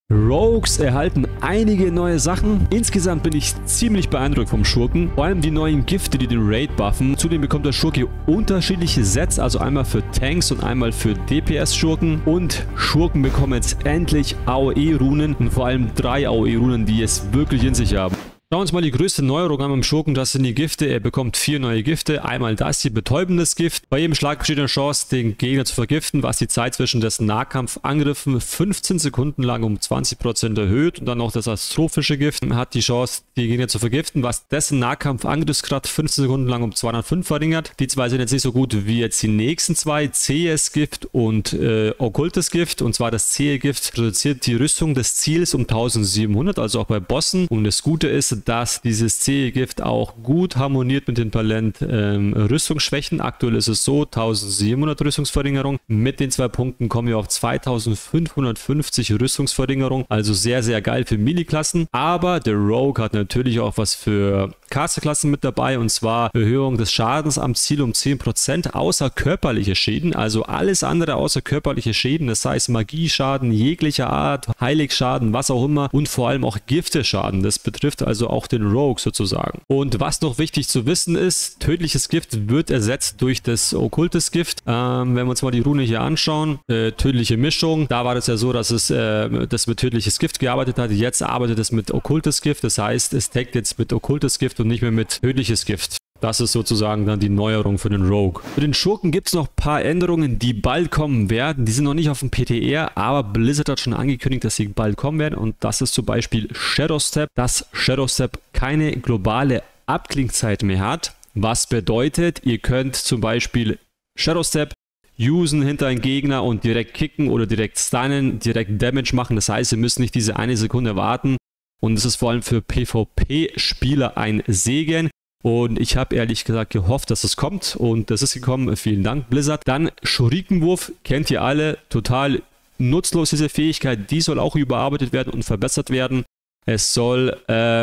Rogues erhalten einige neue Sachen. Insgesamt bin ich ziemlich beeindruckt vom Schurken. Vor allem die neuen Gifte, die den Raid buffen. Zudem bekommt der Schurke unterschiedliche Sets, also einmal für Tanks und einmal für DPS-Schurken. Und Schurken bekommen jetzt endlich AOE-Runen und vor allem 3 AOE-Runen, die es wirklich in sich haben. Schauen wir uns mal die größte Neuerung an beim Schurken, das sind die Gifte. Er bekommt 4 neue Gifte. Einmal das hier, betäubendes Gift. Bei jedem Schlag besteht eine Chance, den Gegner zu vergiften, was die Zeit zwischen dessen Nahkampfangriffen 15 Sekunden lang um 20% erhöht. Und dann noch das astrophische Gift hat die Chance, die Gegner zu vergiften, was dessen Nahkampfangriffsgrad 15 Sekunden lang um 205 verringert. Die zwei sind jetzt nicht so gut wie jetzt die nächsten zwei, zähes Gift und okkultes Gift. Und zwar das zähe Gift reduziert die Rüstung des Ziels um 1700, also auch bei Bossen. Und das Gute ist, dass dieses zähe Gift auch gut harmoniert mit dem Talent Rüstungsschwächen. Aktuell ist es so, 1700 Rüstungsverringerung. Mit den 2 Punkten kommen wir auf 2550 Rüstungsverringerung. Also sehr, sehr geil für Melee-Klassen. Aber der Rogue hat natürlich auch was für Caster-Klassen mit dabei. Und zwar Erhöhung des Schadens am Ziel um 10%, außer körperliche Schäden. Also alles andere außer körperliche Schäden. Das heißt Magieschaden jeglicher Art, Heiligschaden, was auch immer. Und vor allem auch Gifteschaden. Das betrifft also auch den Rogue sozusagen. Und was noch wichtig zu wissen ist, tödliches Gift wird ersetzt durch das okkultes Gift. Wenn wir uns mal die Rune hier anschauen, tödliche Mischung, da war das ja so, dass es das mit tödliches Gift gearbeitet hat. Jetzt arbeitet es mit okkultes Gift, das heißt, es taggt jetzt mit okkultes Gift und nicht mehr mit tödliches Gift. Das ist sozusagen dann die Neuerung für den Rogue. Für den Schurken gibt es noch ein paar Änderungen, die bald kommen werden. Die sind noch nicht auf dem PTR, aber Blizzard hat schon angekündigt, dass sie bald kommen werden. Und das ist zum Beispiel Shadow Step, dass Shadow Step keine globale Abklingzeit mehr hat. Was bedeutet, ihr könnt zum Beispiel Shadow Step usen hinter einen Gegner und direkt kicken oder direkt stunnen, direkt Damage machen. Das heißt, ihr müsst nicht diese 1 Sekunde warten. Und es ist vor allem für PvP-Spieler ein Segen. Und ich habe ehrlich gesagt gehofft, dass es kommt. Und das ist gekommen. Vielen Dank, Blizzard. Dann Shurikenwurf, kennt ihr alle. Total nutzlos diese Fähigkeit. Die soll auch überarbeitet werden und verbessert werden. Es soll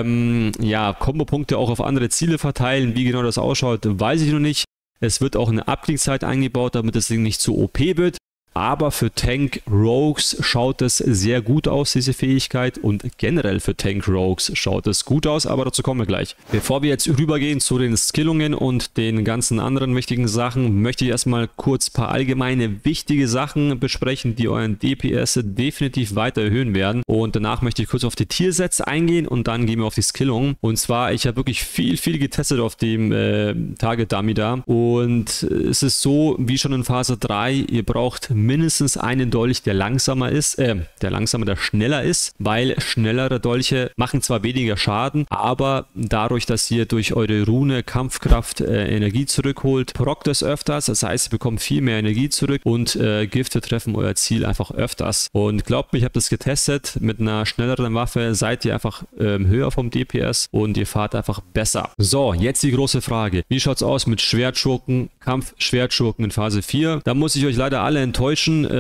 Kombo-Punkte auch auf andere Ziele verteilen. Wie genau das ausschaut, weiß ich noch nicht. Es wird auch eine Abklingzeit eingebaut, damit das Ding nicht zu OP wird. Aber für Tank Rogues schaut es sehr gut aus, diese Fähigkeit. Und generell für Tank Rogues schaut es gut aus, aber dazu kommen wir gleich. Bevor wir jetzt rübergehen zu den Skillungen und den ganzen anderen wichtigen Sachen, möchte ich erstmal kurz ein paar allgemeine wichtige Sachen besprechen, die euren DPS definitiv weiter erhöhen werden. Und danach möchte ich kurz auf die Tiersets eingehen und dann gehen wir auf die Skillungen. Und zwar, ich habe wirklich viel getestet auf dem Target Dummy da. Und es ist so, wie schon in Phase 3, ihr braucht mindestens einen Dolch, der langsamer ist, der schneller ist, weil schnellere Dolche machen zwar weniger Schaden, aber dadurch, dass ihr durch eure Rune Kampfkraft Energie zurückholt, prockt es öfters, das heißt, ihr bekommt viel mehr Energie zurück und Gifte treffen euer Ziel einfach öfters. Und glaubt mir, ich habe das getestet, mit einer schnelleren Waffe seid ihr einfach höher vom DPS und ihr fahrt einfach besser. So, jetzt die große Frage. Wie schaut es aus mit Schwertschurken, Kampf-Schwertschurken in Phase 4? Da muss ich euch leider alle enttäuschen.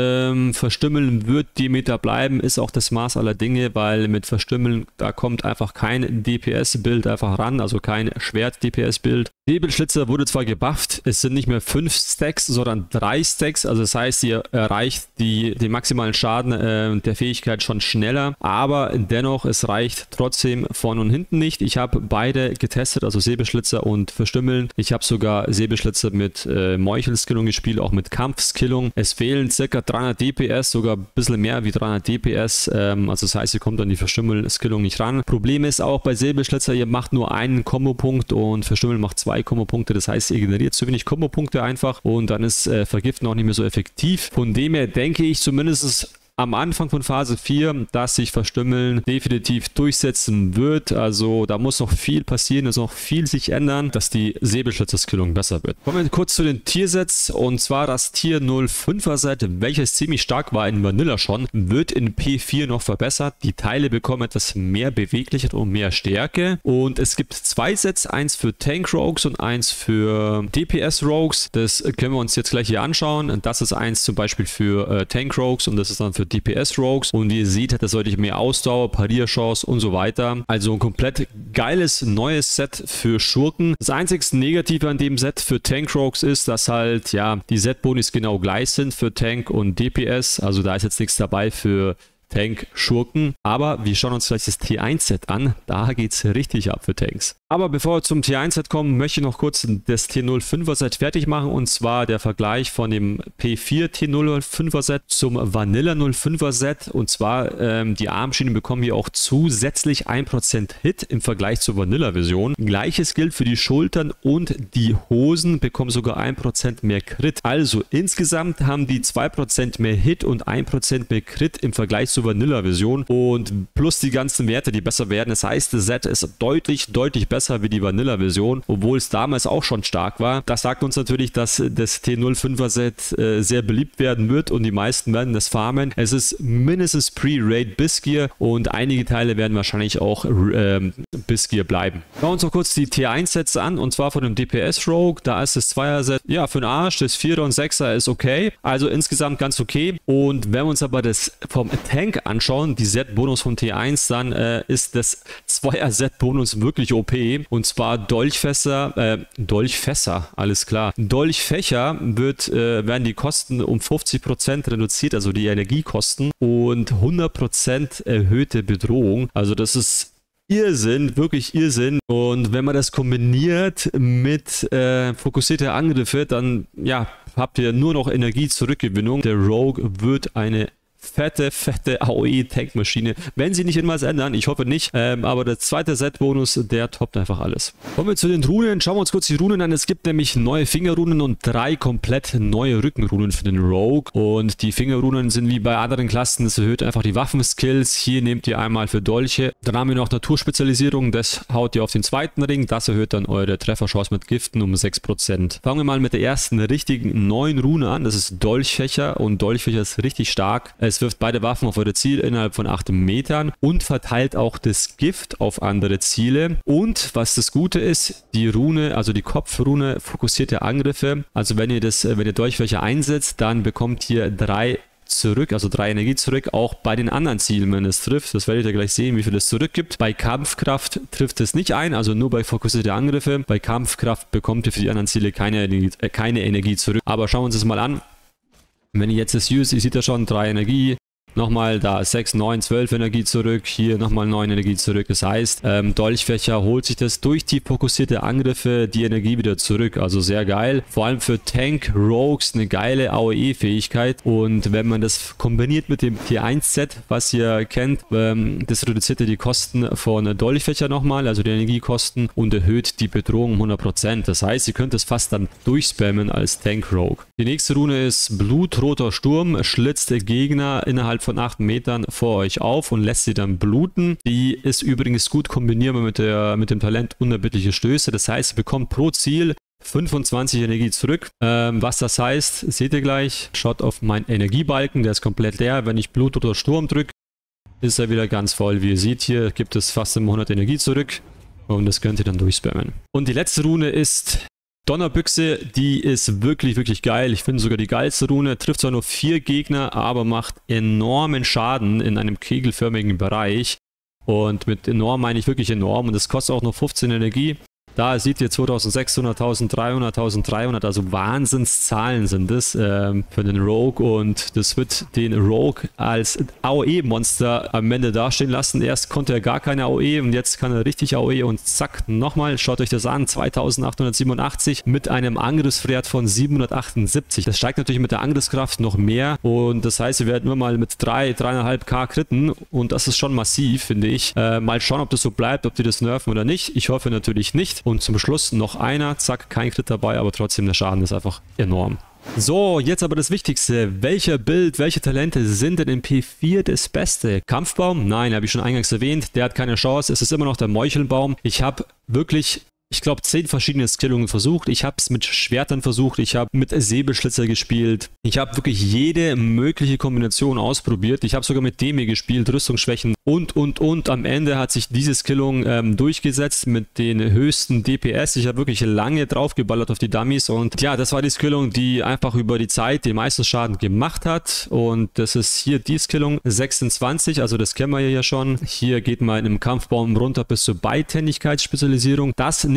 Verstümmeln wird die Meta bleiben, ist auch das Maß aller Dinge, weil mit Verstümmeln, da kommt einfach kein DPS-Bild einfach ran, also kein Schwert-DPS-Bild. Säbelschlitzer wurde zwar gebufft, es sind nicht mehr 5 Stacks, sondern 3 Stacks, also das heißt, ihr erreicht den maximalen Schaden der Fähigkeit schon schneller, aber dennoch, es reicht trotzdem vorne und hinten nicht. Ich habe beide getestet, also Säbelschlitzer und Verstümmeln. Ich habe sogar Säbelschlitzer mit Meuchelskillung gespielt, auch mit Kampfskillung. Es fehlen ca. 300 DPS, sogar ein bisschen mehr wie 300 DPS, also das heißt, ihr kommt an die Verstümmeln-Skillung nicht ran. Problem ist auch bei Säbelschlitzer, ihr macht nur einen Kombopunkt und Verstümmeln macht 2 Kombopunkte, das heißt, ihr generiert zu wenig Kombopunkte einfach und dann ist Vergiften auch nicht mehr so effektiv. Von dem her denke ich zumindest am Anfang von Phase 4, dass sich Verstümmeln definitiv durchsetzen wird. Also da muss noch viel passieren, es muss noch viel sich ändern, dass die Säbelschlitzer-Skillung besser wird. Kommen wir kurz zu den Tiersets und zwar das Tier 05er Set, welches ziemlich stark war in Vanilla schon, wird in P4 noch verbessert. Die Teile bekommen etwas mehr Beweglichkeit und mehr Stärke und es gibt 2 Sets, eins für Tank Rogues und eins für DPS Rogues. Das können wir uns jetzt gleich hier anschauen. Das ist eins zum Beispiel für Tank Rogues und das ist dann für DPS Rogues und wie ihr seht, hat das deutlich mehr Ausdauer, Parierchance und so weiter. Also ein komplett geiles neues Set für Schurken. Das einzigste Negative an dem Set für Tank Rogues ist, dass halt ja die Set-Bonis genau gleich sind für Tank und DPS. Also da ist jetzt nichts dabei für Tank-Schurken. Aber wir schauen uns gleich das T1-Set an. Da geht es richtig ab für Tanks. Aber bevor wir zum T1-Set kommen, möchte ich noch kurz das T05er-Set fertig machen. Und zwar der Vergleich von dem P4 T05er-Set zum Vanilla 05er-Set. Und zwar die Armschienen bekommen hier auch zusätzlich 1% Hit im Vergleich zur Vanilla-Version. Gleiches gilt für die Schultern und die Hosen bekommen sogar 1% mehr Crit. Also insgesamt haben die 2% mehr Hit und 1% mehr Crit im Vergleich zur Vanilla-Version. Und plus die ganzen Werte, die besser werden. Das heißt, das Set ist deutlich besser wie die Vanilla-Version, obwohl es damals auch schon stark war. Das sagt uns natürlich, dass das T05er-Set sehr beliebt werden wird und die meisten werden das farmen. Es ist mindestens Pre-Raid Bisgear und einige Teile werden wahrscheinlich auch Bisgear bleiben. Schauen wir uns noch kurz die T1-Sets an und zwar von dem DPS Rogue. Da ist das 2er-Set, ja, für den Arsch. Das 4er und 6er ist okay. Also insgesamt ganz okay. Und wenn wir uns aber das vom Tank anschauen, die Set-Bonus vom T1, dann ist das 2er-Set-Bonus wirklich OP. Und zwar Dolchfässer, alles klar. Dolchfächer werden die Kosten um 50% reduziert, also die Energiekosten und 100% erhöhte Bedrohung. Also das ist Irrsinn, wirklich Irrsinn. Und wenn man das kombiniert mit fokussierter Angriffe, dann ja, habt ihr nur noch Energiezurückgewinnung. Der Rogue wird eine fette AOE-Tankmaschine, wenn sie nicht irgendwas ändern. Ich hoffe nicht, aber der zweite Set-Bonus, der toppt einfach alles. Kommen wir zu den Runen. Schauen wir uns kurz die Runen an. Es gibt nämlich neue Fingerrunen und 3 komplett neue Rückenrunen für den Rogue. Und die Fingerrunen sind wie bei anderen Klassen, das erhöht einfach die Waffenskills. Hier nehmt ihr einmal für Dolche. Dann haben wir noch Naturspezialisierung, das haut ihr auf den zweiten Ring. Das erhöht dann eure Trefferchance mit Giften um 6%. Fangen wir mal mit der ersten richtigen neuen Rune an. Das ist Dolchfächer und Dolchfächer ist richtig stark. Es wirft beide Waffen auf eure Ziele innerhalb von 8 Metern und verteilt auch das Gift auf andere Ziele. Und was das Gute ist, die Rune, also die Kopfrune, fokussierte Angriffe. Also wenn ihr Dolchfächer einsetzt, dann bekommt ihr 3 zurück, also 3 Energie zurück, auch bei den anderen Zielen, wenn es trifft. Das werdet ihr gleich sehen, wie viel es zurückgibt. Bei Kampfkraft trifft es nicht ein, also nur bei fokussierte Angriffe. Bei Kampfkraft bekommt ihr für die anderen Ziele keine Energie zurück. Aber schauen wir uns das mal an. Wenn ihr jetzt das use, ihr seht ja schon 3 Energie, nochmal da 6, 9, 12 Energie zurück, hier nochmal 9 Energie zurück. Das heißt, Dolchfächer holt sich das durch die fokussierte Angriffe die Energie wieder zurück. Also sehr geil. Vor allem für Tank Rogues eine geile AOE-Fähigkeit. Und wenn man das kombiniert mit dem T1-Set, was ihr kennt, das reduziert die Kosten von Dolchfächer nochmal, also die Energiekosten, und erhöht die Bedrohung um 100%. Das heißt, ihr könnt es fast dann durchspammen als Tank Rogue. Die nächste Rune ist Blutroter Sturm, schlitzt Gegner innerhalb von 8 Metern vor euch auf und lässt sie dann bluten. Die ist übrigens gut kombinierbar mit dem Talent unerbittliche Stöße. Das heißt, ihr bekommt pro Ziel 25 Energie zurück. Was das heißt, seht ihr gleich. Schaut auf meinen Energiebalken, der ist komplett leer. Wenn ich Blutroter Sturm drücke, ist er wieder ganz voll. Wie ihr seht, hier gibt es fast 100 Energie zurück und das könnt ihr dann durchspammen. Und die letzte Rune ist Donnerbüchse, die ist wirklich geil. Ich finde sogar die geilste Rune. Trifft zwar nur 4 Gegner, aber macht enormen Schaden in einem kegelförmigen Bereich. Und mit enorm meine ich wirklich enorm. Und das kostet auch nur 15 Energie. Da seht ihr 2600, 1300, 1300, also Wahnsinnszahlen sind das für den Rogue, und das wird den Rogue als AOE-Monster am Ende dastehen lassen. Erst konnte er gar keine AOE und jetzt kann er richtig AOE und zack, nochmal, schaut euch das an, 2887 mit einem Angriffswert von 778. Das steigt natürlich mit der Angriffskraft noch mehr und das heißt, wir werden nur mal mit 3,5k kritten und das ist schon massiv, finde ich. Mal schauen, ob das so bleibt, ob die das nerven oder nicht. Ich hoffe natürlich nicht. Und zum Schluss noch einer, zack, kein Crit dabei, aber trotzdem der Schaden ist einfach enorm. So, jetzt aber das Wichtigste. Welche Talente sind denn im P4 das Beste? Kampfbaum? Nein, habe ich schon eingangs erwähnt. Der hat keine Chance. Es ist immer noch der Meuchelbaum. Ich habe wirklich, ich glaube, 10 verschiedene Skillungen versucht. Ich habe es mit Schwertern versucht. Ich habe mit Säbelschlitzer gespielt. Ich habe wirklich jede mögliche Kombination ausprobiert. Ich habe sogar mit Demi gespielt, Rüstungsschwächen und. Am Ende hat sich diese Skillung durchgesetzt mit den höchsten DPS. Ich habe wirklich lange draufgeballert auf die Dummies und ja, das war die Skillung, die einfach über die Zeit den meisten Schaden gemacht hat. Und das ist hier die Skillung 26, also das kennen wir ja schon. Hier geht man im Kampfbaum runter bis zur Beidhändigkeitsspezialisierung. Das nimmt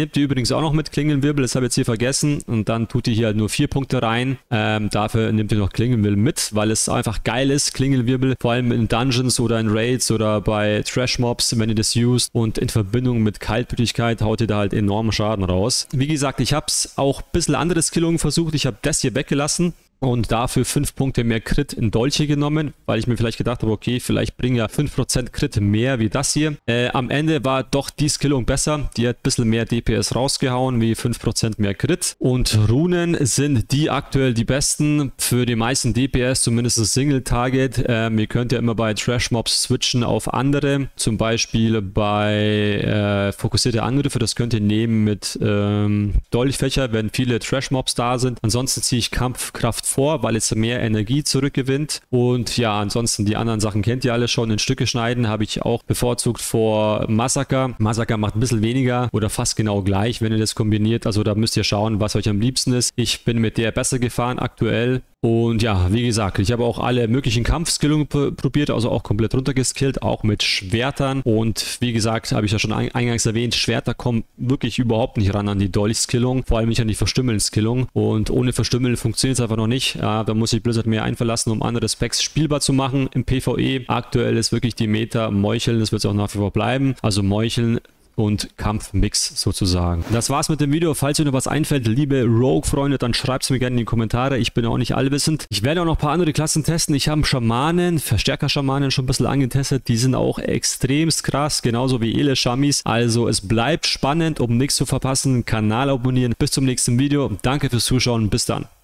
nehmt ihr übrigens auch noch mit Klingenwirbel, das habe ich jetzt hier vergessen. Und dann tut ihr hier halt nur 4 Punkte rein. Dafür nehmt ihr noch Klingenwirbel mit, weil es einfach geil ist, Klingenwirbel, vor allem in Dungeons oder in Raids oder bei Trash-Mobs, wenn ihr das used. Und in Verbindung mit Kaltblütigkeit haut ihr da halt enormen Schaden raus. Wie gesagt, ich habe es auch ein bisschen andere Skillungen versucht. Ich habe das hier weggelassen und dafür 5 Punkte mehr Crit in Dolche genommen, weil ich mir vielleicht gedacht habe, okay, vielleicht bringen ja 5% Crit mehr wie das hier. Am Ende war doch die Skillung besser. Die hat ein bisschen mehr DPS rausgehauen, wie 5% mehr Crit. Und Runen sind die aktuell die besten für die meisten DPS, zumindest Single-Target. Ihr könnt ja immer bei Trash-Mobs switchen auf andere, zum Beispiel bei fokussierte Angriffe. Das könnt ihr nehmen mit Dolchfächer, wenn viele Trash-Mobs da sind. Ansonsten ziehe ich Kampfkraft vor, weil es mehr Energie zurückgewinnt. Und ja, ansonsten die anderen Sachen kennt ihr alle schon. In Stücke schneiden habe ich auch bevorzugt vor Massaker. Massaker macht ein bisschen weniger oder fast genau gleich, wenn ihr das kombiniert. Also da müsst ihr schauen, was euch am liebsten ist. Ich bin mit der besser gefahren aktuell. Und ja, wie gesagt, ich habe auch alle möglichen Kampfskillungen probiert, also auch komplett runtergeskillt, auch mit Schwertern. Und wie gesagt, habe ich ja schon eingangs erwähnt, Schwerter kommen wirklich überhaupt nicht ran an die Dolch-Skillung, vor allem nicht an die Verstümmeln-Skillung. Und ohne Verstümmeln funktioniert es einfach noch nicht. Da muss ich Blizzard mehr einverlassen, um andere Specs spielbar zu machen im PvE. Aktuell ist wirklich die Meta Meucheln, das wird es auch nach wie vor bleiben. Also Meucheln und Kampfmix sozusagen. Das war's mit dem Video. Falls euch noch was einfällt, liebe Rogue-Freunde, dann schreibt es mir gerne in die Kommentare. Ich bin auch nicht allwissend. Ich werde auch noch ein paar andere Klassen testen. Ich habe Schamanen, Verstärker-Schamanen schon ein bisschen angetestet. Die sind auch extremst krass, genauso wie Ele-Shamis. Also es bleibt spannend, um nichts zu verpassen. Kanal abonnieren. Bis zum nächsten Video. Danke fürs Zuschauen. Bis dann.